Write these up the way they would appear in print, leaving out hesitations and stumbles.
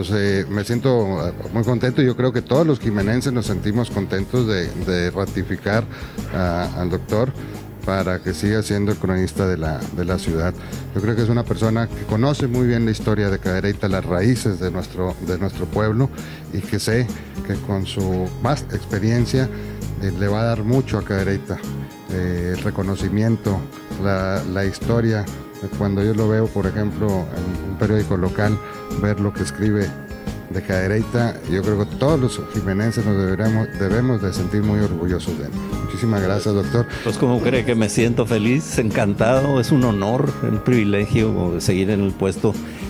pues me siento muy contento. Yo creo que todos los jimenenses nos sentimos contentos de ratificar al doctor para que siga siendo el cronista de la ciudad. Yo creo que es una persona que conoce muy bien la historia de Cadereyta, las raíces de nuestro pueblo, y que sé que con su vasta experiencia le va a dar mucho a Cadereyta. El reconocimiento, la historia. Cuando yo lo veo, por ejemplo, en un periódico local, ver lo que escribe de Cadereyta, yo creo que todos los jimenenses nos debemos de sentir muy orgullosos de él. Muchísimas gracias, doctor. Pues como cree que me siento feliz, encantado, es un honor, un privilegio seguir en el puesto.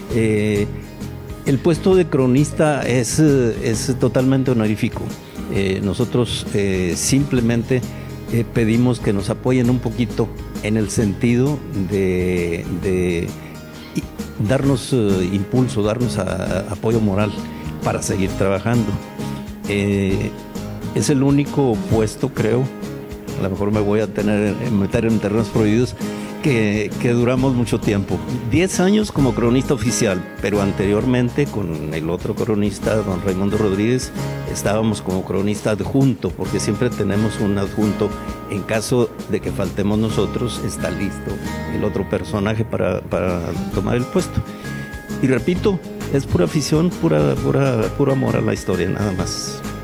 El puesto de cronista es totalmente honorífico. Nosotros simplemente pedimos que nos apoyen un poquito en el sentido de darnos impulso, darnos apoyo moral para seguir trabajando. Es el único puesto, creo, a lo mejor me voy a meter en terrenos prohibidos, que duramos mucho tiempo. 10 años como cronista oficial, pero anteriormente con el otro cronista, don Raimundo Rodríguez, estábamos como cronista adjunto, porque siempre tenemos un adjunto. En caso de que faltemos nosotros, está listo el otro personaje para tomar el puesto. Y repito, es pura afición, puro amor a la historia, nada más.